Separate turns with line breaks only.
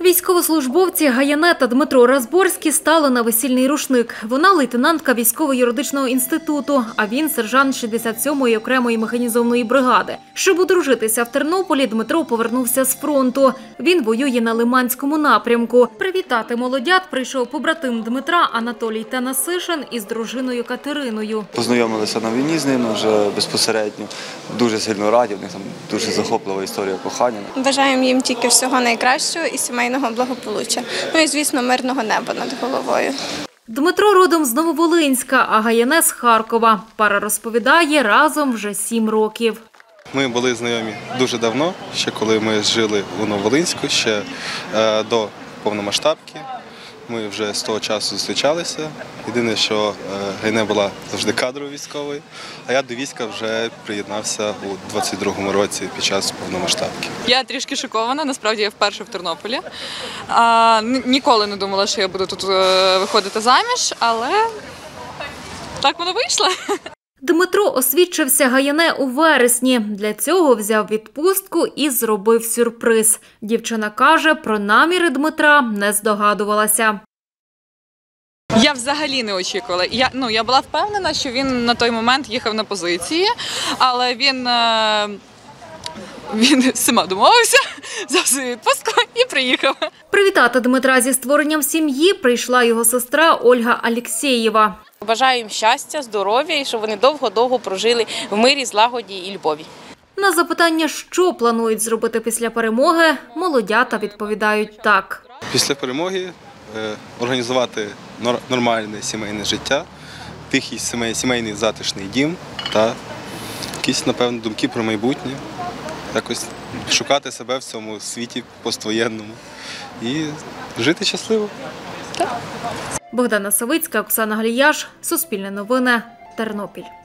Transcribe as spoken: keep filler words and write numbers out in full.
Військовослужбовці Гаяне та Дмитро Разборський стали на весільний рушник. Вона лейтенантка військово-юридичного інституту, а він сержант шістдесят сьомої окремої механізованої бригади. Щоб одружитися в Тернополі, Дмитро повернувся з фронту. Він воює на Лиманському напрямку. Привітати молодят прийшов побратим Дмитра Анатолій Танасишин із дружиною Катериною.
Познайомилися на війні з ними вже безпосередньо. Дуже сильно раді, в них там дуже захоплива історія кохання.
Бажаємо їм тільки всього найкращого і сімейного благополуччя. Ну і, звісно, мирного неба над головою.
Дмитро родом з Нововолинська, а Гаяне – з Харкова. Пара розповідає, разом вже сім років.
Ми були знайомі дуже давно, ще коли ми жили у Нововолинську, ще е, до повномасштабки. Ми вже з того часу зустрічалися. Єдине, що Гаяне була завжди кадровою військовою, а я до війська вже приєднався у двадцять другому році під час повномасштабки.
Я трішки шокована, насправді я вперше в Тернополі. А, ніколи не думала, що я буду тут виходити заміж, але так воно вийшло.
Дмитро освідчився Гаяне у вересні. Для цього взяв відпустку і зробив сюрприз. Дівчина каже, про наміри Дмитра не здогадувалася.
Я взагалі не очікувала. Я, ну, я була впевнена, що він на той момент їхав на позиції, але він, він сама домовився, взяв свою відпустку і приїхав.
Привітати Дмитра зі створенням сім'ї прийшла його сестра Ольга Алєксєєва.
Бажаю їм щастя, здоров'я і щоб вони довго-довго прожили в мирі, злагоді і любові.
На запитання, що планують зробити після перемоги, молодята відповідають так.
Після перемоги е, організувати нормальне сімейне життя, тихий сімейний затишний дім та якісь, напевно, думки про майбутнє. Якось шукати себе в цьому світі поствоєнному і жити щасливо.
Богдана Савицька, Оксана Галіяш, Суспільне новини, Тернопіль.